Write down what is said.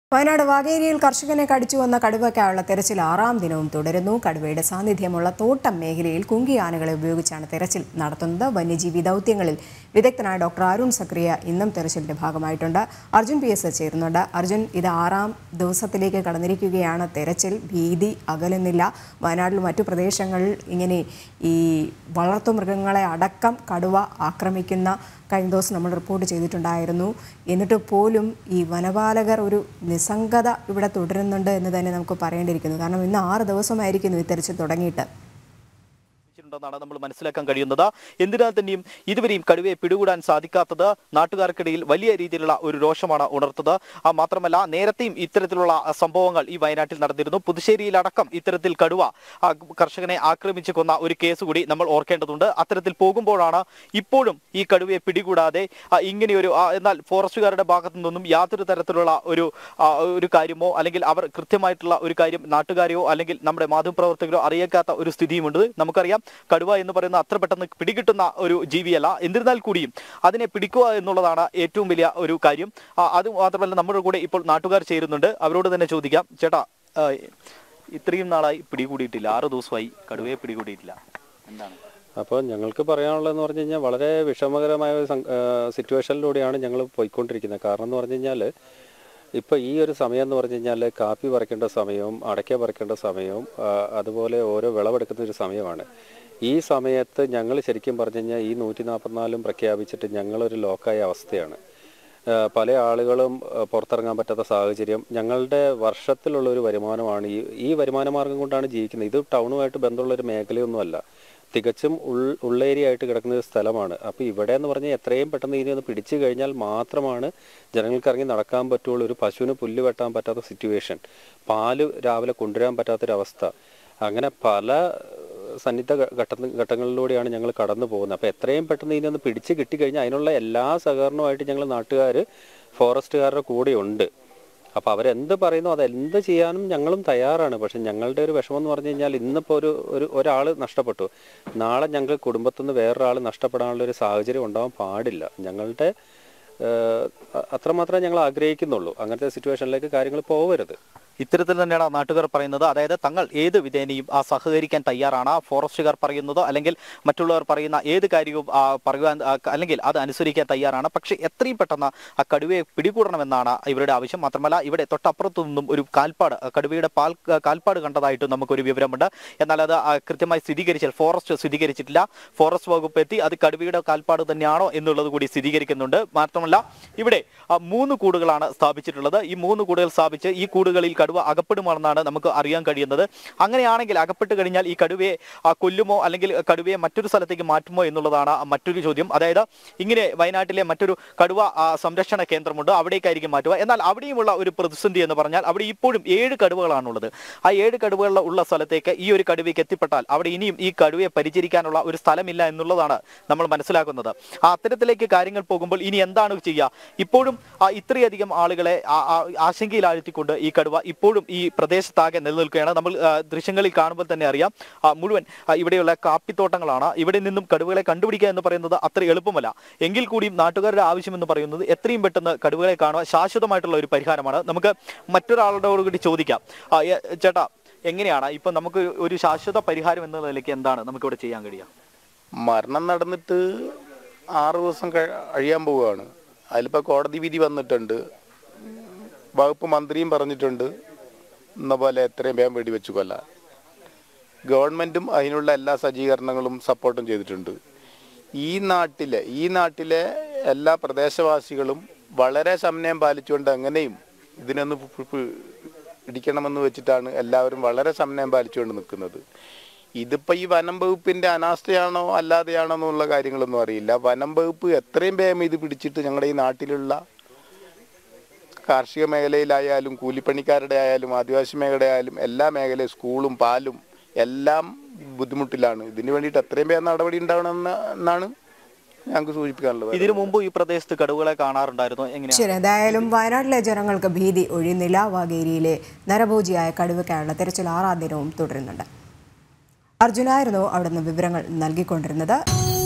വയനാട് വാഗേരിയിൽ കർഷകനെ കടിച്ചു വന്ന കടുവയ്ക്കായുള്ള തെരച്ചിൽ 6ാം ദിനവും തുടരുന്നു. കടുവയുടെ സാന്നിധ്യമുള്ള തോട്ടം മേഖലയിൽ കുങ്കിയാനകളെ ഉപയോഗിച്ചാണ് തെരച്ചിൽ നടത്തുന്നത്. വന്യജീവി ദൗത്യങ്ങളിൽ വിദഗ്ധനായ ഡോക്ടർ അരുൺ സക്രിയ ഇന്നും തെരച്ചിലിന്റെ ഭാഗമായിട്ടുണ്ട്. അർജുൻ PS ചേരുന്നുണ്ട്. അർജുൻ, ഇത് 6ാം ദിവസത്തിലേക്ക് കടന്നിരിക്കുകയാണ്. തെരച്ചിൽ ഭീതി അകലുന്നില്ല. വയനാട്ടിൽ മറ്റു പ്രദേശങ്ങളിൽ ഇങ്ങനെ ഈ വളർത്തുമൃഗങ്ങളെ അടക്കം കടുവ ആക്രമിക്കുന്ന കഴിഞ്ഞ ദിവസം നമ്മൾ റിപ്പോർട്ട് ചെയ്തിട്ടുണ്ടായിരുന്നു. എന്നിട്ട് പോലും ഈ വനപാലകർ ഒരു നിസ്സംഗത ഇവിടെ തുടരുന്നുണ്ട് എന്ന് തന്നെ നമുക്ക് പറയേണ്ടിയിരിക്കുന്നു. കാരണം ഇന്ന് 6 ദിവസമായിരിക്കുന്നു ഈ തെരച്ചിൽ തുടങ്ങിയിട്ട്. ാണ് നമ്മൾ മനസ്സിലാക്കാൻ കഴിയുന്നത്. എന്തിനാൽ തന്നെയും ഇതുവരെയും കടുവയെ പിടികൂടാൻ സാധിക്കാത്തത് നാട്ടുകാർക്കിടയിൽ വലിയ രീതിയിലുള്ള ഒരു രോഷമാണ് ഉണർത്തത്. മാത്രമല്ല, നേരത്തെയും ഇത്തരത്തിലുള്ള സംഭവങ്ങൾ ഈ വയനാട്ടിൽ നടന്നിരുന്നു. പുതുശ്ശേരിയിലടക്കം ഇത്തരത്തിൽ കടുവ കർഷകനെ ആക്രമിച്ചു കൊന്ന ഒരു കേസ് കൂടി നമ്മൾ ഓർക്കേണ്ടതുണ്ട്. അത്തരത്തിൽ പോകുമ്പോഴാണ് ഇപ്പോഴും ഈ കടുവയെ പിടികൂടാതെ ഇങ്ങനെയൊരു എന്നാൽ ഫോറസ്റ്റുകാരുടെ ഭാഗത്തു നിന്നും യാതൊരു തരത്തിലുള്ള ഒരു കാര്യമോ അല്ലെങ്കിൽ അവർ കൃത്യമായിട്ടുള്ള ഒരു കാര്യം നാട്ടുകാരെയോ അല്ലെങ്കിൽ നമ്മുടെ മാധ്യമപ്രവർത്തകരോ അറിയിക്കാത്ത ഒരു സ്ഥിതിയുമുണ്ട്. നമുക്കറിയാം, കടുവ എന്ന് പറയുന്ന അത്ര പെട്ടെന്ന് പിടികിട്ടുന്ന ഒരു ജീവിയല്ല. എന്നിരുന്നാൽ കൂടിയും അതിനെ പിടിക്കുക എന്നുള്ളതാണ് ഏറ്റവും വലിയ ഒരു കാര്യം. അത് മാത്രമല്ല, നമ്മുടെ കൂടെ ഇപ്പോൾ നാട്ടുകാർ ചേരുന്നുണ്ട്. അവരോട് തന്നെ ചോദിക്കാം. ചേട്ടാ, ഇത്രയും നാളായി പിടികൂടിയിട്ടില്ല, 6 ദിവസമായി കടുവയെ പിടികൂടിയിട്ടില്ല, എന്താണ്? അപ്പോൾ ഞങ്ങൾക്ക് പറയാനുള്ളതെന്ന് പറഞ്ഞു കഴിഞ്ഞാൽ വളരെ വിഷമകരമായ സിറ്റുവേഷനിലൂടെയാണ് ഞങ്ങൾ പോയിക്കൊണ്ടിരിക്കുന്നത്. കാരണം എന്ന് പറഞ്ഞു കഴിഞ്ഞാൽ ഇപ്പോൾ ഈ ഒരു സമയം എന്ന് പറഞ്ഞു കഴിഞ്ഞാൽ കാപ്പി പറിക്കേണ്ട സമയവും അടയ്ക്ക പറിക്കേണ്ട സമയവും അതുപോലെ ഓരോ വിളവെടുക്കുന്ന ഒരു സമയമാണ്. ഈ സമയത്ത് ഞങ്ങൾ ശരിക്കും പറഞ്ഞു കഴിഞ്ഞാൽ ഈ 144 പ്രഖ്യാപിച്ചിട്ട് ഞങ്ങളൊരു ലോക്കായ അവസ്ഥയാണ്. പല ആളുകളും പുറത്തിറങ്ങാൻ പറ്റാത്ത സാഹചര്യം. ഞങ്ങളുടെ വർഷത്തിലുള്ളൊരു വരുമാനമാണ് ഈ വരുമാന മാർഗം കൊണ്ടാണ് ജീവിക്കുന്നത്. ഇത് ടൗണുമായിട്ട് ബന്ധമുള്ളൊരു മേഖലയൊന്നുമല്ല, തികച്ചും ഉള്ളേരിയ ആയിട്ട് കിടക്കുന്ന ഒരു സ്ഥലമാണ്. അപ്പോൾ ഇവിടെ എന്ന് പറഞ്ഞാൽ എത്രയും പെട്ടെന്ന് ഇനി ഒന്ന് പിടിച്ചു കഴിഞ്ഞാൽ മാത്രമാണ് ജനങ്ങൾക്ക് ഇറങ്ങി നടക്കാൻ പറ്റുള്ളൂ. ഒരു പശുവിന് പുല്ല് വെട്ടാൻ പറ്റാത്ത സിറ്റുവേഷൻ, പാല് രാവിലെ കൊണ്ടുവരാൻ പറ്റാത്തൊരവസ്ഥ, അങ്ങനെ പല സന്നിഗ്ധ ഘട്ടങ്ങളിലൂടെയാണ് ഞങ്ങൾ കടന്നു പോകുന്നത്. അപ്പോൾ എത്രയും പെട്ടെന്ന് ഇനി ഒന്ന് പിടിച്ച് കിട്ടിക്കഴിഞ്ഞാൽ അതിനുള്ള എല്ലാ സഹകരണവുമായിട്ട് ഞങ്ങൾ നാട്ടുകാർ ഫോറസ്റ്റുകാരുടെ കൂടെ ഉണ്ട്. അപ്പോൾ അവരെന്ത് പറയുന്നു അതെന്ത് ചെയ്യാനും ഞങ്ങളും തയ്യാറാണ്. പക്ഷെ ഞങ്ങളുടെ ഒരു വിഷമം എന്ന് പറഞ്ഞു കഴിഞ്ഞാൽ ഇന്നിപ്പോൾ ഒരാൾ നഷ്ടപ്പെട്ടു, നാളെ ഞങ്ങൾ കുടുംബത്തിൽ നിന്ന് വേറൊരാൾ നഷ്ടപ്പെടാനുള്ള ഒരു സാഹചര്യം ഉണ്ടാവാൻ പാടില്ല. ഞങ്ങളുടെ അത്രമാത്രമേ ഞങ്ങൾ ആഗ്രഹിക്കുന്നുള്ളൂ. അങ്ങനത്തെ സിറ്റുവേഷനിലേക്ക് കാര്യങ്ങൾ പോകരുത്. ഇത്തരത്തിൽ തന്നെയാണ് നാട്ടുകാർ പറയുന്നത്. അതായത് തങ്ങൾ ഏത് വിധേനയും സഹകരിക്കാൻ തയ്യാറാണ്. ഫോറസ്റ്റുകാർ പറയുന്നത് അല്ലെങ്കിൽ മറ്റുള്ളവർ പറയുന്ന ഏത് കാര്യവും പറയുവാൻ അല്ലെങ്കിൽ അത് അനുസരിക്കാൻ തയ്യാറാണ്. പക്ഷേ എത്രയും പെട്ടെന്ന് ആ കടുവയെ പിടികൂടണമെന്നാണ് ഇവരുടെ ആവശ്യം. മാത്രമല്ല, ഇവിടെ തൊട്ടപ്പുറത്തു നിന്നും ഒരു കടുവയുടെ കാൽപ്പാട് കണ്ടതായിട്ട് നമുക്കൊരു വിവരമുണ്ട്. എന്നാൽ അത് കൃത്യമായി സ്ഥിരീകരിച്ചാൽ ഫോറസ്റ്റ് സ്ഥിരീകരിച്ചിട്ടില്ല. ഫോറസ്റ്റ് വകുപ്പ് എത്തി അത് കടുവയുടെ കാൽപ്പാട് തന്നെയാണോ എന്നുള്ളത് കൂടി സ്ഥിരീകരിക്കുന്നുണ്ട്. മാത്രമല്ല, ഇവിടെ 3 കൂടുകളാണ് സ്ഥാപിച്ചിട്ടുള്ളത്. ഈ 3 കൂടുകൾ സ്ഥാപിച്ച് ഈ കൂടുകളിൽ കടുവ അകപ്പെടുമെന്നാണ് നമുക്ക് അറിയാൻ കഴിയുന്നത്. അങ്ങനെയാണെങ്കിൽ അകപ്പെട്ട് കഴിഞ്ഞാൽ ഈ കടുവയെ കൊല്ലുമോ അല്ലെങ്കിൽ കടുവയെ മറ്റൊരു സ്ഥലത്തേക്ക് മാറ്റുമോ എന്നുള്ളതാണ് മറ്റൊരു ചോദ്യം. അതായത് ഇങ്ങനെ വയനാട്ടിലെ മറ്റൊരു കടുവ സംരക്ഷണ കേന്ദ്രമുണ്ട്, അവിടേക്കായിരിക്കും മാറ്റുക. എന്നാൽ അവിടെയുമുള്ള ഒരു പ്രതിസന്ധി എന്ന് പറഞ്ഞാൽ അവിടെ ഇപ്പോഴും 7 കടുവകളാണുള്ളത്. ആ 7 കടുവകളുള്ള സ്ഥലത്തേക്ക് ഈ ഒരു കടുവയ്ക്ക് എത്തിപ്പെട്ടാൽ അവിടെ ഇനിയും ഈ കടുവയെ പരിചരിക്കാനുള്ള ഒരു സ്ഥലമില്ല എന്നുള്ളതാണ് നമ്മൾ മനസ്സിലാക്കുന്നത്. അത്തരത്തിലേക്ക് കാര്യങ്ങൾ പോകുമ്പോൾ ഇനി എന്താണ് ചെയ്യുക? ഇപ്പോഴും ഇത്രയധികം ആളുകളെ ആശങ്കയിലാഴ്ത്തിക്കൊണ്ട് ഈ കടുവ ഇപ്പോഴും ഈ പ്രദേശത്താകെ നിലനിൽക്കുകയാണ്. നമ്മൾ ദൃശ്യങ്ങളിൽ കാണുമ്പോൾ തന്നെ അറിയാം, മുഴുവൻ ഇവിടെയുള്ള കാപ്പിത്തോട്ടങ്ങളാണ്. ഇവിടെ നിന്നും കടുവകളെ കണ്ടുപിടിക്കുക എന്ന് പറയുന്നത് അത്ര എളുപ്പമല്ല. എങ്കിൽ കൂടിയും നാട്ടുകാരുടെ ആവശ്യം എന്ന് പറയുന്നത് എത്രയും പെട്ടെന്ന് കടുവകളെ കാണുക ശാശ്വതമായിട്ടുള്ള ഒരു പരിഹാരമാണ്. നമുക്ക് മറ്റൊരാളോട് കൂടി ചോദിക്കാം. ചേട്ടാ, എങ്ങനെയാണ് ഇപ്പൊ നമുക്ക് ഒരു ശാശ്വത പരിഹാരം എന്ന നിലയ്ക്ക് എന്താണ് നമുക്കിവിടെ ചെയ്യാൻ കഴിയുക? മരണം നടന്നിട്ട് 6 ദിവസം കഴിയാൻ പോവുകയാണ്. അതിലിപ്പോൾ കോടതി വിധി വന്നിട്ടുണ്ട്. വകുപ്പ് മന്ത്രിയും പറഞ്ഞിട്ടുണ്ട് എന്ന പോലെ എത്രയും വേഗം വെടിവെച്ചു കൊല്ലാൻ. ഗവൺമെൻറ്റും അതിനുള്ള എല്ലാ സജ്ജീകരണങ്ങളും സപ്പോർട്ടും ചെയ്തിട്ടുണ്ട്. ഈ നാട്ടിലെ എല്ലാ പ്രദേശവാസികളും വളരെ സമന്വയം പാലിച്ചുകൊണ്ട് എങ്ങനെയും ഇതിനൊന്ന് ഇടിക്കണമെന്ന് വെച്ചിട്ടാണ് എല്ലാവരും വളരെ സമന്വയം പാലിച്ചുകൊണ്ട് നിൽക്കുന്നത്. ഇതിപ്പോൾ ഈ വനം വകുപ്പിൻ്റെ അനാസ്ഥയാണോ അല്ലാതെയാണോ എന്നുള്ള കാര്യങ്ങളൊന്നും അറിയില്ല. വനം വകുപ്പ് എത്രയും വേഗം ഇത് പിടിച്ചിട്ട് ഞങ്ങളുടെ ഈ നാട്ടിലുള്ള കാർഷിക മേഖലയിലായാലും കൂലിപ്പണിക്കാരുടെ ആയാലും ആദിവാസി മേഖലയുടെ ആയാലും എല്ലാ മേഖലയും സ്കൂളും പാലും എല്ലാം ബുദ്ധിമുട്ടിലാണ്. ഇതിനു വേണ്ടിയിട്ട് എത്രയും വേഗം നടപടി ഉണ്ടാവണമെന്നാണ് ഞങ്ങൾക്ക് സൂചിപ്പിക്കാനുള്ളത്. ഇതിനു മുമ്പ് ഈ പ്രദേശത്ത് കടുവകളെ കാണാറുണ്ടായിരുന്നു. ശരി, എന്തായാലും വയനാട്ടിലെ ജനങ്ങൾക്ക് ഭീതി ഒഴിയുന്നില്ല. വാഗേരിയിലെ നരഭോജിയായ കടുവയ്ക്കായുള്ള തെരച്ചിൽ 6ാം ദിനവും തുടരുന്നുണ്ട്. അർജുനായിരുന്നു അവിടുന്ന് വിവരങ്ങൾ നൽകിക്കൊണ്ടിരുന്നത്.